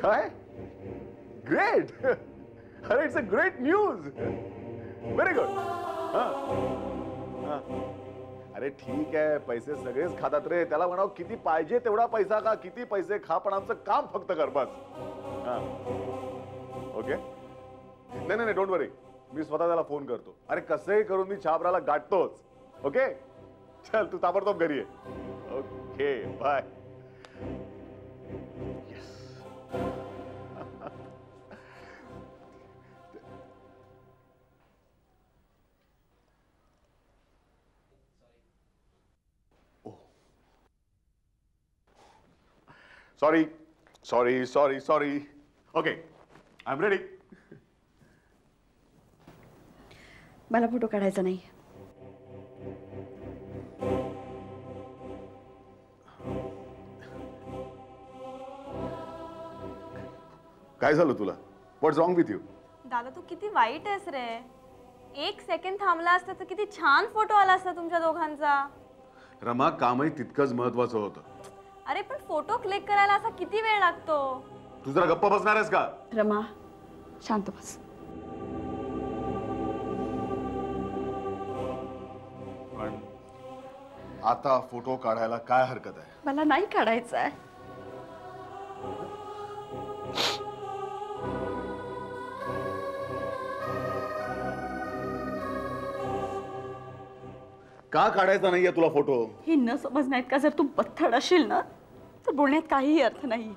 काय? ग्रेट. अरे it's a great news. Very good. अरे ठीक आहे, पैसे सगळेच खातात रे. त्याला म्हणाव किती पाहिजे तेवढा पैसा खा, किती पैसे खा, पण आमचं काम फक्त कर बस. ओके. नाही नाही डोंट वरी, मी स्वतः त्याला फोन करतो. अरे कसंही करून मी छाबराला गाठतोच. ओके चल तू ताबडतोब घरी ये. Okay bye. Sorry sorry sorry sorry. Okay I am ready. मला फोटो काढायचा नाही. काय झालं तुला? What's wrong with you? दादा तू किती वाईट आहेस रे. एक सेकंड थांबला असता तर किती छान फोटो आला असता तुमच्या दोघांचा. रमा कामही तितकंच महत्वाचं होतं. अरे पण फोटो क्लिक करायला असा किती वेळ लागतो? तू जरा गप्प बसणार आहेस का? रमा शांत बस. पण आता फोटो काढायला काय हरकत आहे? मला नाही काढायचा आहे. का काढायचा नाहीये तुला फोटो? हे न समजण्यात का जर तू बथड असेल ना तर बोलण्यात काहीही अर्थ नाही.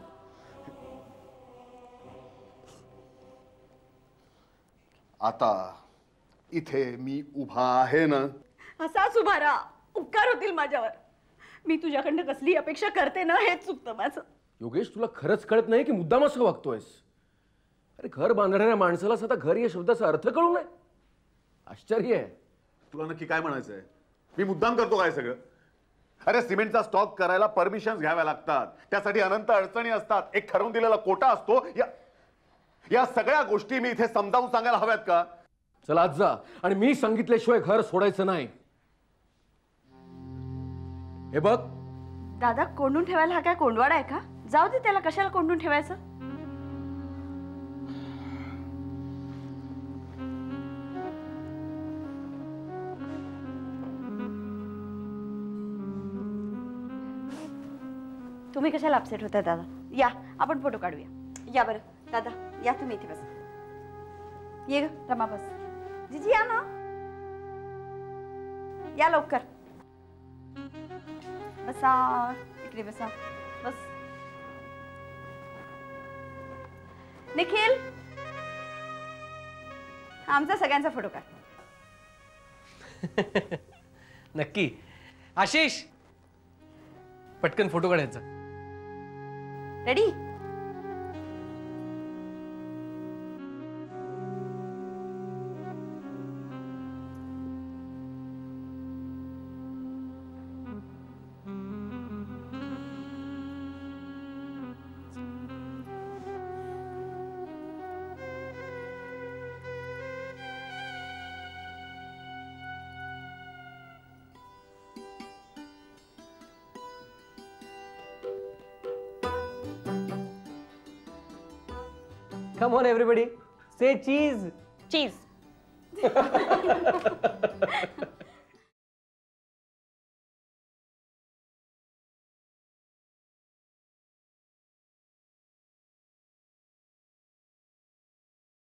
आता इथे मी उभा आहे ना. असाच उभा राहा. उपकार होतील माझ्यावर. मी तुझ्याकडनं कसली अपेक्षा करते ना हेच चुकतं माझं. योगेश तुला खरंच कळत नाही की मुद्दाम असं वागतोयस? अरे घर बांधणाऱ्या माणसाला स्वतः घर या शब्दाचा अर्थ कळू नये. आश्चर्य आहे. तुला नक्की काय म्हणायचंय? मी मुद्दाम करतो काय सगळं? अरे सिमेंटचा स्टॉक करायला परमिशन्स घ्याव्या लागतात. त्यासाठी अनंत अडचणी असतात. एक ठरवून दिलेला कोटा असतो. या सगळ्या गोष्टी मी इथे समजावून सांगायला हव्यात का? चला आज जा आणि मी सांगितल्याशिवाय घर सोडायचं नाही. हे बघ दादा कोंडून ठेवायला हा काय कोंडवाडा आहे का? जाऊ दे त्याला. कशाला कोंडून ठेवायचं? तुम्ही कशाला अपसेट होता दादा? या आपण फोटो काढूया. या बरं दादा या तुम्ही इथे बस. ये ग रमा बस. जीजी या ना. या लवकर. बसा इकडे बसा. बस. निखिल आमचा सगळ्यांचा फोटो काढ. नक्की. आशिष पटकन फोटो काढायचा. Ready? Come on everybody, say cheese. Cheese.